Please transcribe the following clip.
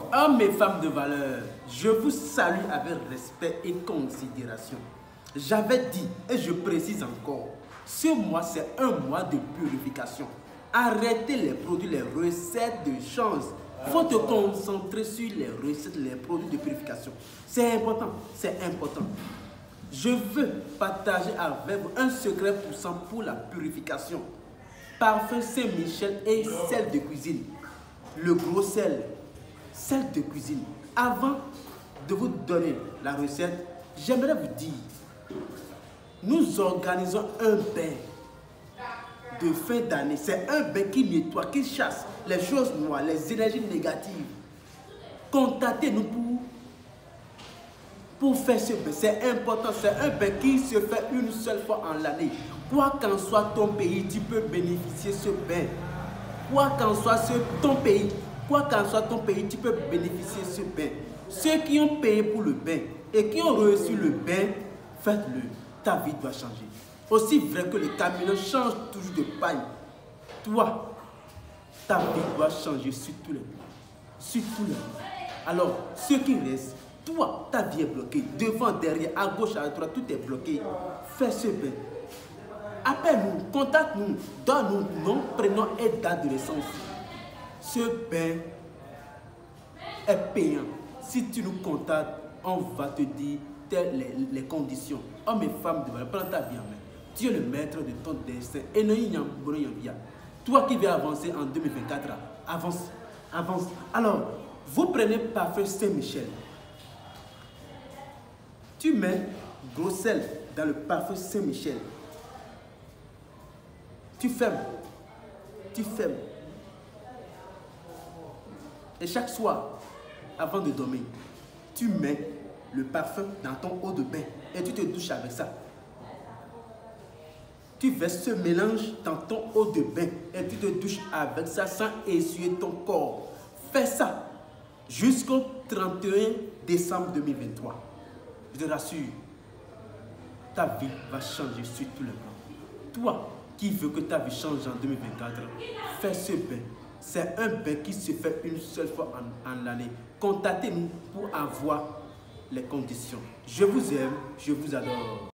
Hommes et femmes de valeur, je vous salue avec respect et considération. J'avais dit, et je précise encore, ce mois c'est un mois de purification. Arrêtez les produits, les recettes de change. Il faut te concentrer sur les recettes, les produits de purification. C'est important, c'est important. Je veux partager avec vous un secret puissant pour la purification. Parfum Saint-Michel et sel de cuisine. Le gros sel de cuisine. Avant de vous donner la recette, j'aimerais vous dire, nous organisons un bain de fin d'année. C'est un bain qui nettoie, qui chasse les choses noires, les énergies négatives. Contactez-nous pour faire ce bain. C'est important, c'est un bain qui se fait une seule fois en l'année. Quoi qu'en soit ton pays, tu peux bénéficier de ce bain. Quoi qu'en soit ton pays, tu peux bénéficier de ce bain. Ceux qui ont payé pour le bain et qui ont reçu le bain, faites-le. Ta vie doit changer. Aussi vrai que les camions changent toujours de paille, toi, ta vie doit changer sur tous les plans. Sur tous les plans. Alors, ce qui reste, toi, ta vie est bloquée. Devant, derrière, à gauche, à droite, tout est bloqué. Fais ce bain. Appelle-nous, contacte-nous, donne-nous nom, prénom et date de naissance. Ce bain est payant. Si tu nous contactes, on va te dire les conditions. Hommes et femmes, prends ta vie en main. Tu es le maître de ton destin. Et non, toi qui veux avancer en 2024, avance, avance. Alors, vous prenez parfum Saint-Michel. Tu mets gros sel dans le parfum Saint-Michel. Tu fermes. Tu fermes. Et chaque soir, avant de dormir, tu mets le parfum dans ton eau de bain et tu te douches avec ça. Tu verses ce mélange dans ton eau de bain et tu te douches avec ça sans essuyer ton corps. Fais ça jusqu'au 31 décembre 2023. Je te rassure, ta vie va changer sur tous les plans. Toi qui veux que ta vie change en 2024, fais ce bain. C'est un bain qui se fait une seule fois en l'année. Contactez-nous pour avoir les conditions. Je vous aime, je vous adore.